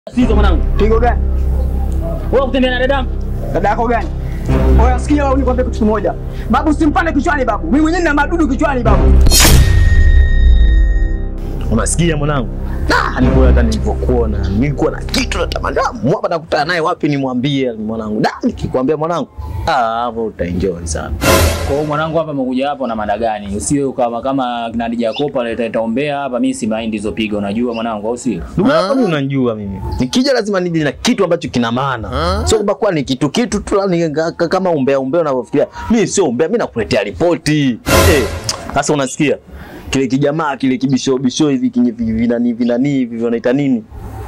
Sizo mwanangu. Pigo gani? Wewe kutembea na dadangu? Dada yako gani? Oya sikia wewe nikwambie kitu kimoja. Babu simpande kichwani babu. Mimi mwenyewe nina madudu kichwani babu. Unasikia mwanangu? Ni bora hata nilipokuona. Nilikuwa na kitu natamani. Mwapa nakutana naye wapi nimwambie mwanangu. Nikikwambia mwanangu, hapo utaenjoy sana. Kwa hiyo mwanangu hapa umekuja hapo na mada gani? Usiwe kama kina Dija Kopa letaombea hapa, mimi si mind hizo piga unajua mwanangu au sio? Ndugu yako mimi unanijua mimi. Nikija lazima nije na kitu ambacho kina maana. Sio kwamba kwa ni kitu tu kama umbea unavyofikiria. Mimi sio umbea, mimi nakuletea ripoti. Sasa unasikia? Kile kijamaa kile kibisho hivi vinani hivi wanaita nini?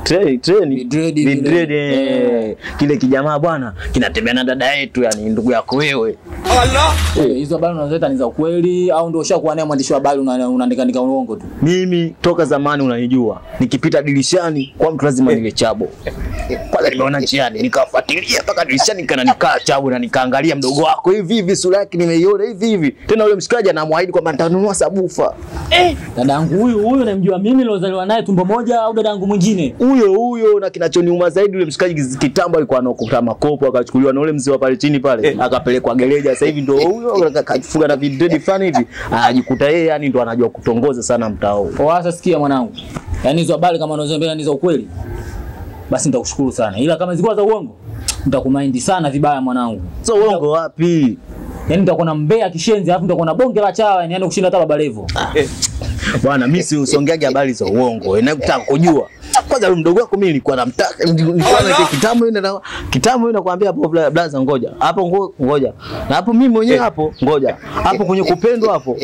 Dread. Kile kijamaa bwana kinatembea na dada yetu, yani ndugu yako wewe. Allah. Hizo habari unazoleta ni za ukweli au ndio ushakuwa naye mwandishi wa habari unaandika uongo tu? Mimi toka zamani unanijua. Nikipita dirishani kwa mtu lazima niwe chabo. Kwanza nimeona njiani nikafuatilia mpaka dirishani nikaa chabo na nikaangalia mdogo wako hivi sura yake nimeiona hivi. Tena yule mshikaji anamwahidi kwamba nitanunua sabufa. Dadangu huyu namjua mimi nilozaliwa naye tumbo moja au dadangu mwingine? Huyo na kinachoniuma zaidi yule mshikaji kitambo alikuwa anaokota makopo akachukuliwa na yule mzee wa pale chini pale akapelekwa gereja. Sasa hivi ndio huyo akafunga na vidredi fani hivi anajikuta yeye yani ndo anajua kutongoza sana mtao. Sasa sikia mwanangu, yani hizo habari kama unazoambia ni za ukweli basi nitakushukuru sana, ila kama zilikuwa za uongo nitakumind sana vibaya mwanangu. Sio uongo wapi? Yani nitakuwa na mbea kishenzi alafu nitakuwa na bonge la chawa yani kushinda hata Baba Levo. Bwana mimi si usongeage habari za uongo. Ninataka kujua. Kwanza yule mdogo wako mimi nilikuwa namtaka nilikuwa na kitamu nakwambia hapo blaza ngoja. Hapo ngoja. Na hapo mimi mwenyewe hapo ngoja. Hapo kwenye kupendwa hapo.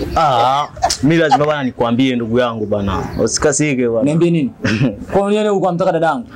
Mimi lazima bwana nikwambie ndugu yangu bwana. Usikasike bwana. Niambie nini? Kwa nini ulikuwa unamtaka dadangu?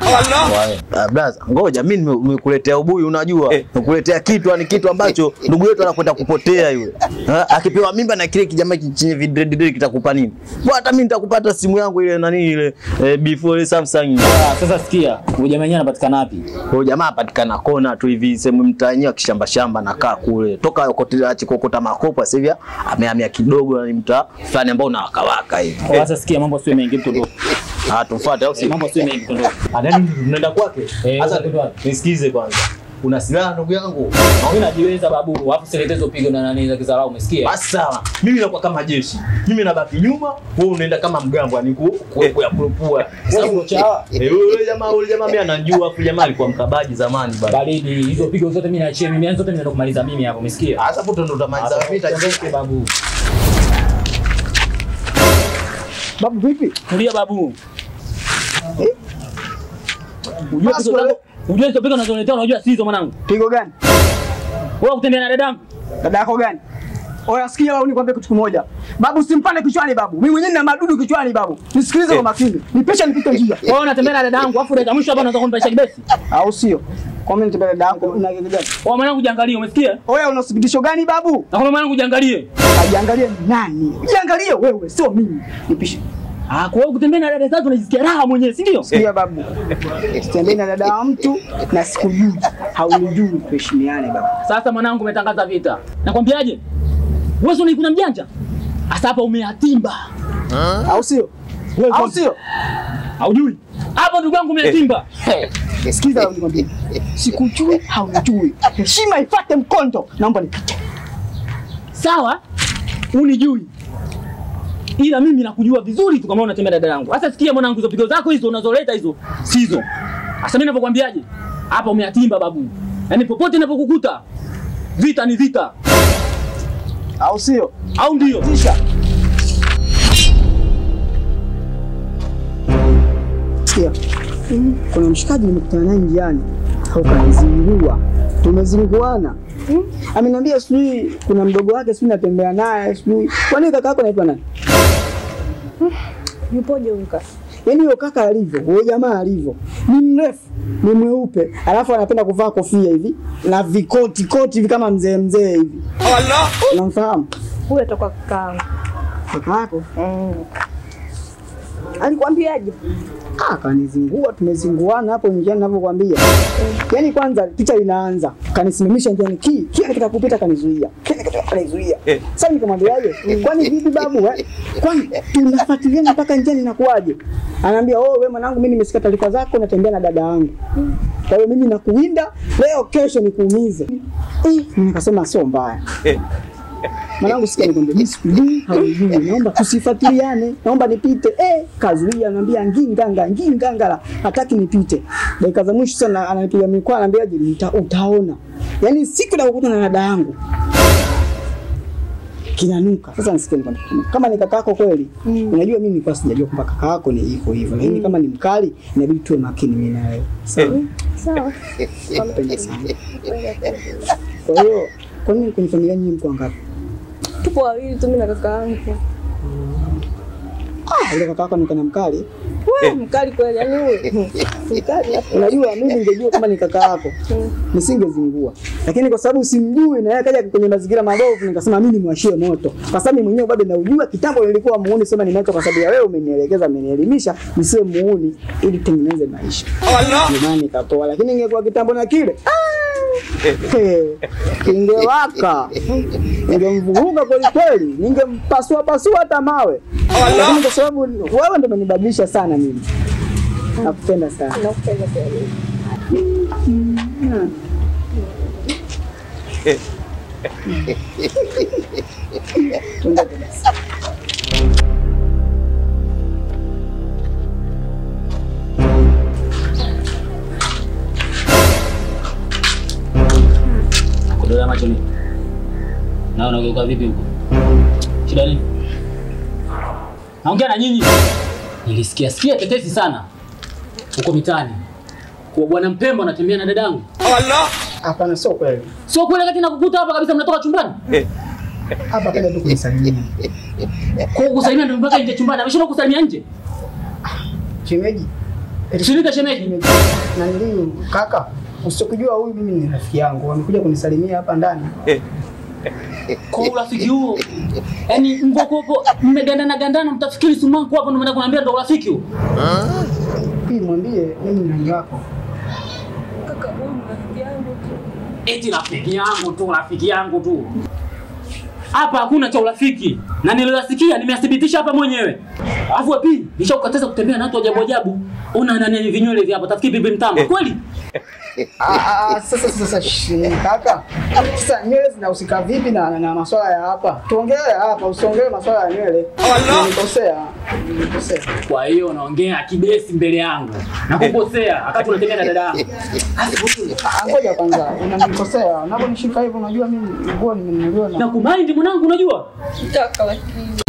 Blaza ngoja mimi nimekuletea ubuyu unajua. Nimekuletea kitu ni kitu ambacho ndugu yetu anakwenda kupotea yule. Akipewa mimba na kile kijamaa chenye vidred kitakupa nini? Hata mimi nitakupata simu yangu ile nani ile before Samsung. Sasa sikia, huyo jamaa yenyewe anapatikana wapi? Huyo jamaa anapatikana kona tu hivi sehemu mtaani kishamba nakaa kule. Toka kokota makopo sasa hivi amehamia kidogo na mtaa fulani ambao unawakawaka hivi. Sasa sikia mambo sio mengi mtoto. Tufuate au si mambo sio mengi mtoto. Nani tunaenda kwake? Sasa nisikize kwanza. Una silaha ndugu yangu? Mimi najiweza babu, alafu seletezo pigo na nani za kizarau umesikia? Basi sawa. Mimi nakuwa kama jeshi. Mimi nabaki nyuma, wewe unaenda kama mgambo yani kuepo ya kulupua. Sababu chawa. Yule jamaa mimi ananijua, afu jamaa alikuwa mkabaji zamani baba. Baridi, hizo pigo zote mimi naachia mimi, zote ninaenda kumaliza mimi hapo, umesikia? Sasa hapo ndo utamaliza vita jeshi babu. Babu vipi? Tulia babu. Unajua hizo pigo unazoletea unajua sizo mwanangu. Pigo gani? Wewe kutembea na dadangu? Dada yako gani? Oya sikia wewe nikwambie kitu kimoja. Babu simpande kichwani babu. Mimi mwenyewe nina madudu kichwani babu. Nisikilize kwa makini. Nipesha nipite njia. Wewe unatembea na dadangu afu dakika mwisho hapa unaanza kunipaisha kibesi? Au sio? Kwa mimi nitembea na dadangu una kitu gani? Wewe mwanangu jiangalie umesikia? Oya una uthibitisho gani babu? Na kwa mwanangu jiangalie. Ajiangalie nani? Jiangalie wewe sio mimi. Nipishe. Kwa hiyo kutembea na dada zako unajisikia raha mwenyewe, si ndio? Sikia babu. Kutembea na dada wa mtu na sikujui. Haunijui tuheshimiane babu. Sasa mwanangu umetangaza vita. Nakwambiaje? Wewe unaikuna mjanja? Sasa hapa umeatimba. Au sio? Wewe au sio? Haujui. Hapo ndugu yangu umeatimba. Sikiza wewe nikwambie. Sikujui, haunijui. Heshima ifuate mkondo. Naomba nipite. Sawa? Unijui. Ila mimi nakujua vizuri tu kama unatembea na dada yangu. Sasa sikia mwanangu, hizo pigo zako hizo unazoleta hizo sizo. Sasa mimi ninapokuambiaje? Hapa umeatimba babu. Yaani popote ninapokukuta vita ni vita. Au sio? Au ndio? Tisha. Sikia. Kuna mshikaji nimekutana naye njiani. Haukazingua. Tumezunguana. Ameniambia sijui kuna mdogo wake sijui natembea naye sijui. Kwa nini kaka yako anaitwa nani? Yupoje huyo kaka? Yaani huyo kaka alivyo, huyo jamaa alivyo. Ni mrefu, ni mweupe, alafu anapenda kuvaa kofia hivi na vikoti hivi kama mzee hivi. Allah! Unamfahamu? Huyo atakuwa kaka. Kaka yako? Alikwambiaje? Kanizingua, tumezinguana hapo njiani ninavyokuambia. Yaani kwanza picha inaanza, kanisimamisha njiani kile katika kupita kanizuia. Sasa nikamwambiaje? Kwani vipi babu Kwani tunafuatiliana mpaka njiani inakuaje? Ananiambia, "Oh, wewe mwanangu mimi nimesikia taarifa zako natembea na dada yangu. Kwa hiyo mimi nakuwinda leo kesho nikuumize." Nikasema sio mbaya. Mwanangu sikia nikwambia, mimi sikujui, haujui. Naomba tusifuatiliane. Naomba nipite. Kazuia ananiambia ngingangala. Hataki nipite. Dakika za mwisho sana ananipiga mikoa ananiambia, "Utaona." Yaani siku nakukutana na dada yangu. Kinanuka. Sasa nisikie nikwambia, kama ni kaka yako kweli, unajua mimi nilikuwa sijajua kwamba kaka yako ni iko hivyo. Lakini kama ni mkali, inabidi tuwe makini mimi na wewe. Sawa. Kwa hiyo, kwa nini kwenye familia nyinyi mko ngapi? Tupo wawili tu, mimi na kaka yangu. Ile kaka yako ni kana mkali? Wewe mkali kweli, yani wewe. Mkali hapo. Unajua mimi ningejua kama ni kaka yako, nisingezingua. Lakini kwa sababu simjui na yeye akaja kwenye mazingira mabovu, nikasema mimi nimwashie moto. Kwa sababu mimi mwenyewe bado naujua kitambo nilikuwa muuni, sema nimeacha kwa sababu ya wewe umenielekeza, umenielimisha nisiwe muuni ili tengeneze maisha. Imani katoa, lakini ingekuwa kitambo na kile ingewaka, ningemvuruga kweli kweli, ningempasua hata mawe. Lakini kwa sababu wewe ndio umenibadilisha sana mimi. Nakupenda sana. Nakupenda kweli. Kudola macho ni. Na unageuka vipi huko? Shida nini? Naongea na nyinyi. Nilisikia tetesi sana huko mitaani. Kwa bwana Mpemba anatembea na dadangu. Allah! Hapana, sio kweli. Sio kweli kati nakukuta hapa kabisa mnatoka chumbani? Hapa kaja tu kunisalimia. Kwa kusalimia ndio mpaka nje chumbani. Ameshinda kusalimia nje. Shemeji. Shirika shemeji. Na nini kaka? Usikujua huyu mimi ni rafiki yangu. Amekuja kunisalimia hapa ndani. Kwa urafiki huo. Yaani mvokoko mmegandana mtafikiri sumangu hapo ndio mnaenda kuniambia ndo urafiki huo. Pili mwambie mimi ni nani wako. Kaka huyu rafiki yangu tu. Eti rafiki yangu tu. Hapa hakuna cha urafiki. Na niliyosikia nimethibitisha hapa mwenyewe. Alafu pili, nishakukataza kutembea na watu ajabu. Una nani vinywele vya hapa? Tafikiri bibi mtamba. Kweli? Sasa kaka. Sasa nywele zinahusika vipi na masuala ya hapa? Tuongee hapa, usiongee masuala ya nywele. Nimekosea. Kwa hiyo unaongea kibesi mbele yangu. Nakukosea, wakati unatembea na dada yangu. Ngoja kwanza, unanikosea. Unaponishika hivyo unajua mimi nguo nimenunuliwa na. Nakumind mwanangu unajua? Kaka lakini